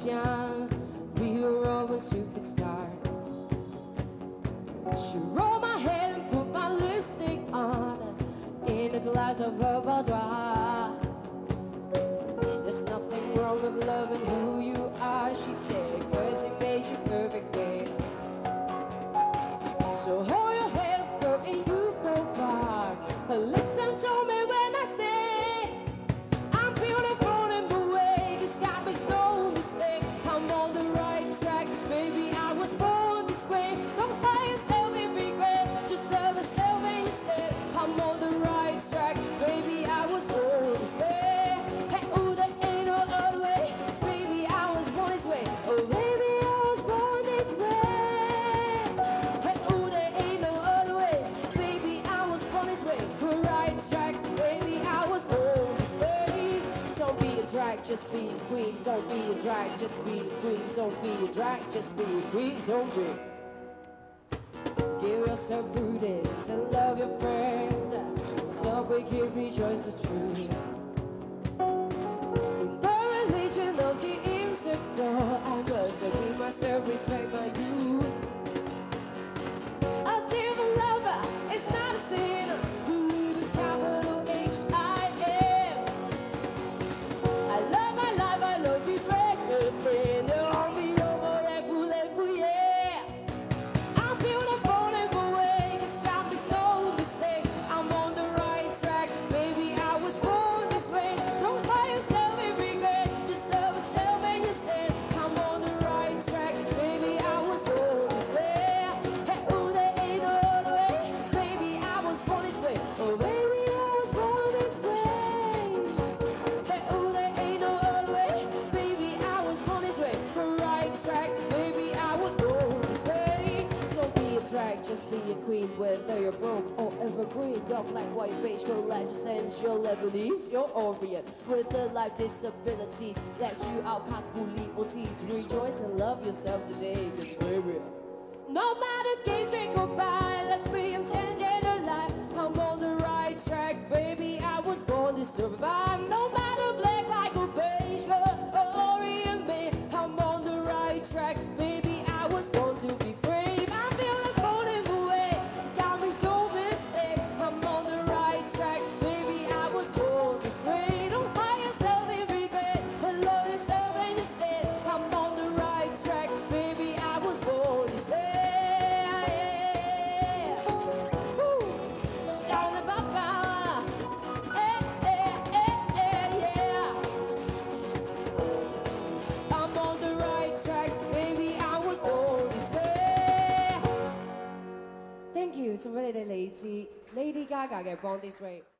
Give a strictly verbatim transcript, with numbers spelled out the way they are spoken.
young, we were almost superstars. She rolled my hair and put my lipstick on in a glass of her boudoir. There's nothing wrong with loving who you are, she said, 'cause it makes you perfect, babe. So hold your head up, girl, and you go far. But listen to me when I say I'm beautiful in the way. This God makes no mistake. I'm on the right track, baby. I was born this way. Don't hide yourself in regret. Just love yourself and you said I'm on the right track, baby. I was born this way. Hey, ooh, there ain't no other way, baby. I was born this way. Oh, baby, I was born this way. Hey, ooh, there ain't no other way, baby. I was born this way. We're right track, baby. I was born this way. Don't be a drag, just be a queen. Don't be a drag, just be a queen. Don't be a drag, just be a queen. Don't be. Give yourself prudence and love your friends, so we can rejoice the truth. In the religion of the insecure, I must give myself respect my youth. A different lover is not a sin. Who the capital H I M. I love my life, I love this record, and they'll all be over every level, yeah. I'm beautiful in the way, this God makes no mistake. I'm on the right track, baby. I was born this way. Don't hide yourself in regret. Just love yourself and you said I'm on the right track, baby. I was born this way. Hey, ooh, there ain't no other way, baby. I was born this way. Oh, baby, I was born this way. Hey, ooh, there ain't no other way, baby. I was born this way. Right track, baby. I was born this way. Don't be a drag, just be a queen. Whether you're broke or evergreen, dark like white, beige, gold, legends, you're Lebanese, you're Orient. With the life disabilities, let you outcast, bully or tease. Rejoice and love yourself today, 'cause baby, no matter games we go by, let's be and change your life. I'm on the right track, baby. I was born to survive. No matter black like a beige, girl, or Orient me. I'm on the right track, baby. I was born to be brave. I'm beautiful in the way, God makes no mistake. I'm on the right track, baby. I was born this way. Don't hide yourself in regret, and love yourself and you said I'm on the right track, baby. I was born this way. Woo. Shout about power. Eh, eh, eh, eh, yeah. I'm on the right track, baby. I was born this way. Thank you，送俾你哋嚟自 Lady Gaga 嘅《Born This Way》。